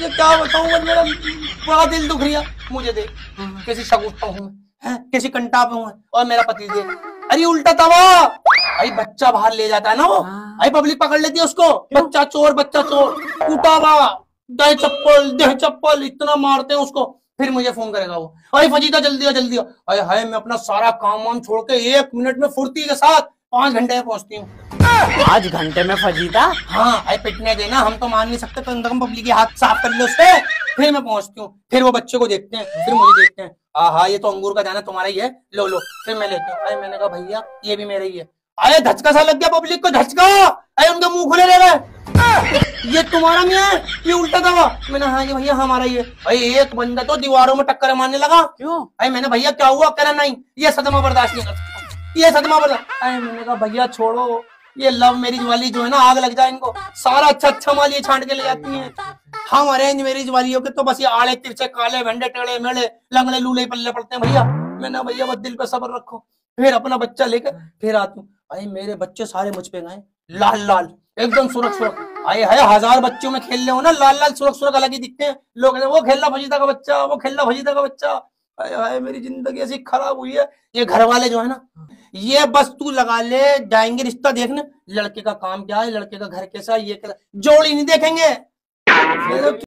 तुझे क्या बताऊं, बस मेरा बड़ा दिल दुख रहा। मुझे देख कैसी शगुफ्ता हूँ मैं, कैसी कंटा पे हूँ, और मेरा पति देख, अरे उल्टा तवा भाई, बच्चा बाहर ले जाता है ना वो, भाई पब्लिक पकड़ लेती है उसको, बच्चा चोर बच्चा चोर, उठा हुआ दे चप्पल इतना मारते हैं उसको, फिर मुझे फोन करेगा वो, अरे फजीता जल्दी आ जल्दी आ। अरे हाय, मैं अपना सारा काम वाम छोड़ के 1 मिनट में फुर्ती के साथ 5 घंटे में पहुंचती हूँ। 5 घंटे में फजीता? हाँ भाई, पिटने देना, हम तो मान नहीं सकते, कम से कम पब्लिक के हाथ साफ कर लो उससे, फिर मैं पहुंचती हूँ। फिर वो बच्चे को देखते हैं, फिर मुझे देखते हैं, हाँ ये तो अंगूर का दाना तुम्हारा ही है, लो लो, फिर मैं लेती हूँ। अरे मैंने कहा भैया ये भी मेरा ही है। अरे धचका सा लग गया पब्लिक को, धचका, अरे उनके मुंह खुले रह गए, ये तुम्हारा नहीं है, ये उल्टा दवा। मैंने हाँ ये भैया हमारा ही है। भाई एक बंदा तो दीवारों में टक्कर मारने लगा। क्यों? अरे मैंने भैया क्या हुआ, कह रहा नहीं ये सदमा बर्दाश्त नहीं कर सकता, ये सदमा बर्दाश्त। अरे मैंने कहा भैया छोड़ो, ये लव मैरिज वाली जो है ना, आग लग जाए इनको, सारा अच्छा अच्छा माल ये छांट के ले जाती है। हम अरेंज मैरिज वाली हो के तो बस ये आड़े तिरछे काले भंडे टेढ़े मेढ़े लंगड़े लूले पल्ले पड़ते हैं भैया। मैंने भैया बस दिल पे सब्र रखो, फिर अपना बच्चा लेकर फिर आती हूँ। अरे मेरे बच्चे सारे मुझ पे गए, लाल लाल एकदम सुरख सुरख। आए है 1000 बच्चों में खेल रहे हो ना, लाल लाल सुरख सुरख अलग ही दिखते हैं। लोग वो खेलना फजीता का बच्चा, वो खेलना फजीता का बच्चा। अरे हाय मेरी जिंदगी ऐसी खराब हुई है। ये घर वाले जो है ना, ये बस तू लगा ले, जाएंगे रिश्ता देखने, लड़के का काम क्या है, लड़के का घर कैसा है, ये कैसा, जोड़ी नहीं देखेंगे।